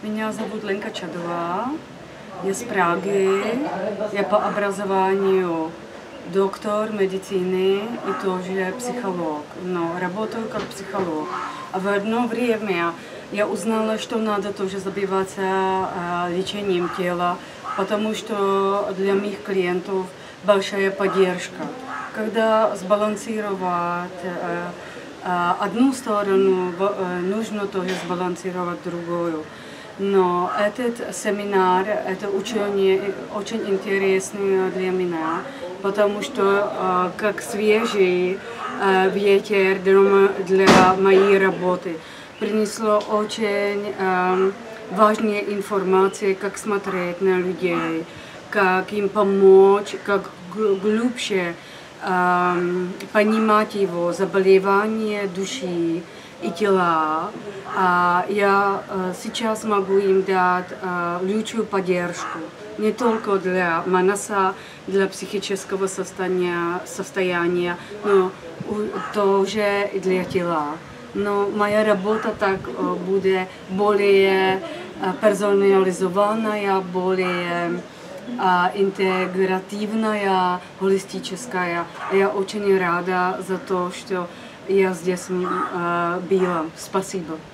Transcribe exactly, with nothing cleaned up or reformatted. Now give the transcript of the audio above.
Меня зовут Lenka Чадова, я из Праги, я по образованию доктор медицины и тоже психолог, но работаю как психолог. А в одно время я узнала, что надо тоже забиваться э, лечением тела, потому что для моих клиентов большая поддержка. Когда сбалансировать э, э, одну сторону, э, нужно тоже сбалансировать другую. Но этот семинар, это учение очень интересно для меня, потому что э, как свежий э, ветер для, для моей работы принесло очень э, важные информации, как смотреть на людей, как им помочь, как глубже э, понимать его заболевания души и тела. А я а, сейчас могу им дать а, лучшую поддержку не только для манаса, для психического состояния, состояния, но тоже и для тела. Но моя работа так а, будет более а, персонализованная, более а, интегративная, холистическая. Я очень рада за то, что я здесь э, была. Спасибо.